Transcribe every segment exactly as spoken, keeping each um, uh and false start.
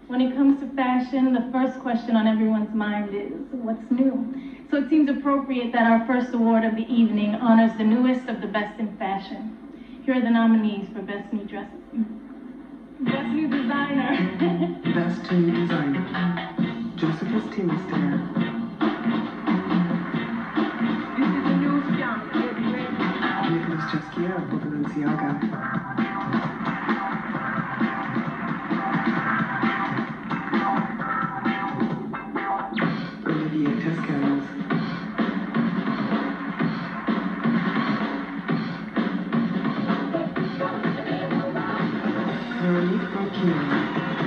When it comes to fashion, the first question on everyone's mind is, what's new? So it seems appropriate that our first award of the evening honors the newest of the best in fashion. Here are the nominees for Best New Dress, Best New Designer. Best New Designer. Josephus Thimister. This is a new film. Nicolas Ghesquiere for Balenciaga. Olivier, Theyskens. Veronique, Branquinho.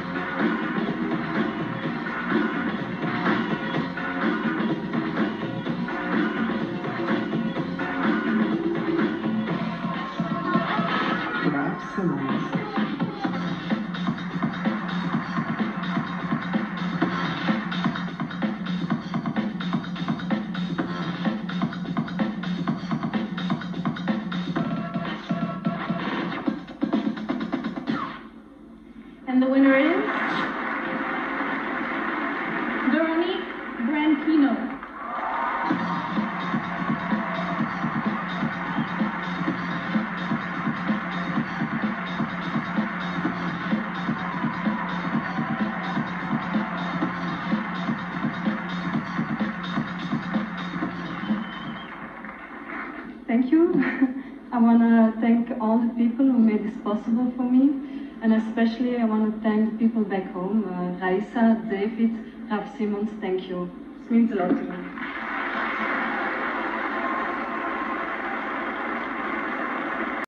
And the winner is Veronique Branquinho. Thank you. I want to thank all the people who made this possible for me. And especially I want to thank the people back home, uh, Raisa, David, Raf Simmons, thank you. It means a lot to me.